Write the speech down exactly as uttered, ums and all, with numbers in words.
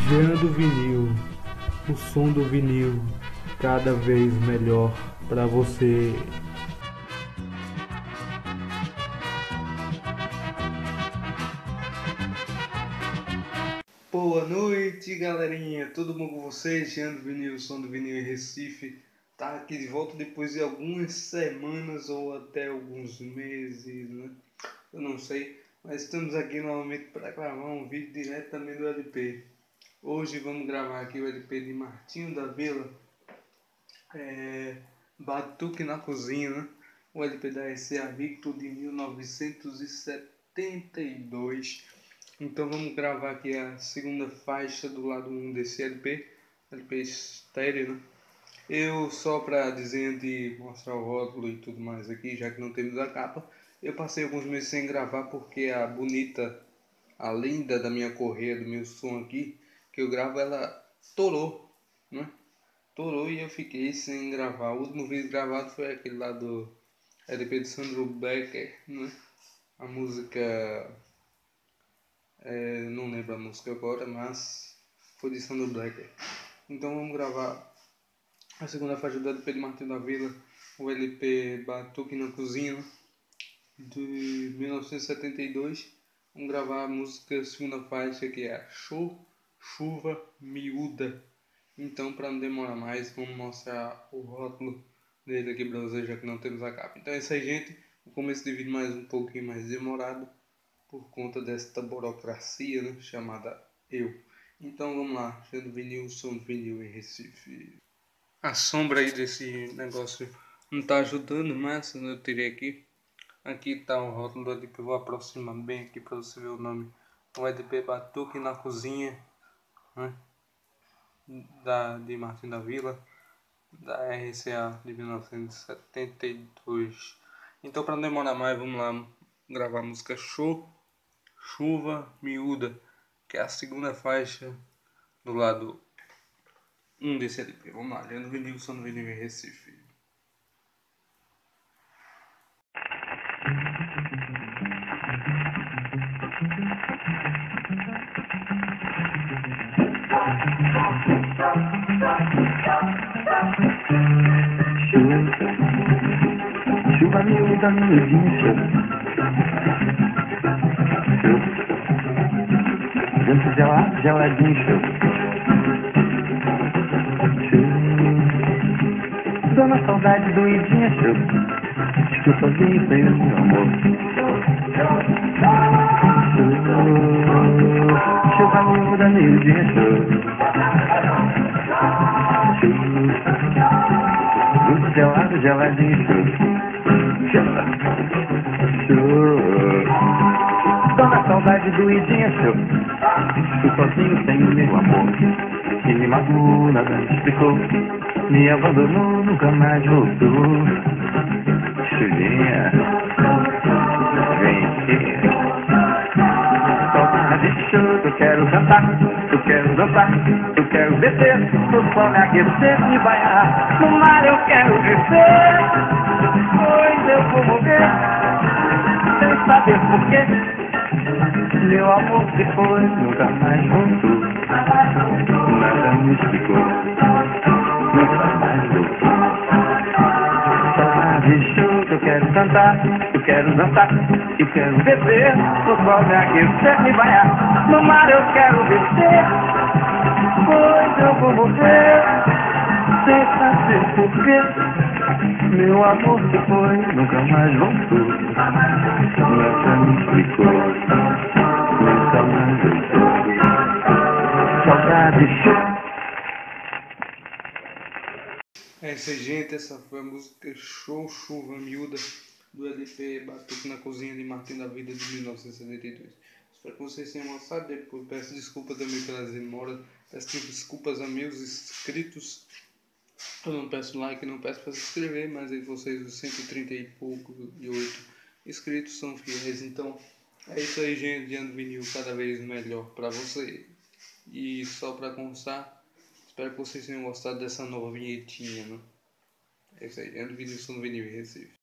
Jean do vinil, o som do vinil cada vez melhor pra você. Boa noite, galerinha, tudo bom com vocês? Jean do vinil, o som do vinil em Recife, tá aqui de volta depois de algumas semanas ou até alguns meses, né? Eu não sei, mas estamos aqui novamente para gravar um vídeo diretamente do L P. Hoje vamos gravar aqui o L P de Martinho da Vila, é, Batuque na Cozinha, né? O L P da S C A Victor de mil novecentos e setenta e dois. Então vamos gravar aqui a segunda faixa do lado um desse L P, L P estéreo, né? Eu, só para dizer antes de mostrar o rótulo e tudo mais aqui, já que não temos a capa, eu passei alguns meses sem gravar porque a bonita, a linda da minha correia, do meu som aqui, que eu gravo, ela torou, né? Torou e eu fiquei sem gravar. O último vídeo gravado foi aquele lá do L P de Sandro Becker, né? A música... É, não lembro a música agora, mas foi de Sandro Becker. Então vamos gravar a segunda faixa do L P de Martinho da Vila, o L P Batuque na Cozinha, de mil novecentos e setenta e dois. Vamos gravar a música, a segunda faixa, que é Show, Chuva Miúda. Então, para não demorar mais, vamos mostrar o rótulo dele aqui para vocês, já que não temos a capa. Então é isso aí, gente. O começo do vídeo mais um pouquinho mais demorado, por conta desta burocracia, né, chamada eu. Então vamos lá, Jean do vinil, som do vinil em Recife. A sombra aí desse negócio não tá ajudando, mas eu tirei aqui. Aqui tá o rótulo do L P, vou aproximar bem aqui para você ver o nome. O L P Batuque na Cozinha, né, da, de Martinho da Vila, da R C A de mil novecentos e setenta e dois. Então, para não demorar mais, vamos lá gravar a música Show, Chuva Miúda, que é a segunda faixa do lado um desse L P. Vamos lá, Leandro Vinil, som do vinil em Recife. Chuva miúda, miudinha, vento gelado, geladinho, show. Dona saudade doidinha, show. Estou sozinho sem o meu amor. Chuva miúda, miudinha, show. Vento gelado, geladinho, show. Show. Dona saudade doidinha, show. Estou sozinho sem o meu amor. Que me magoou, nada me explicou. Me abandonou, nunca mais voltou. Chulinha, vem aqui. Saudade show, eu quero cantar, eu quero dançar, eu quero descer, no sol me aquecer, me banhar. No mar eu quero descer, pois eu vou morrer, sem saber porquê. Meu amor se foi, nunca mais voltou. Nada me explicou, nunca mais voltou. Saudade show, eu quero cantar, eu quero dançar, eu quero beber, no sol me aquecer, me banhar. No mar eu quero descer, pois eu vou morrer, sem saber porquê. Meu amor se foi, nunca mais voltou. Nada me explicou, nunca mais voltou. Saudade show. É isso aí, gente. Essa foi a música Show, Chuva Miúda, do L P Batuque na Cozinha de Martinho da Vila, de mil novecentos e setenta e dois. Espero que vocês tenham gostado. Depois peço desculpa também pelas demoras. Peço desculpas a meus inscritos. Eu não peço like, não peço para se inscrever, mas aí vocês, os cento e trinta e pouco e oito inscritos, são fiéis. Então é isso aí, gente. Jean do vinil cada vez melhor para você. E só para constar, espero que vocês tenham gostado dessa nova vinhetinha, né? É isso aí, Jean do vinil, som do vinil em Recife.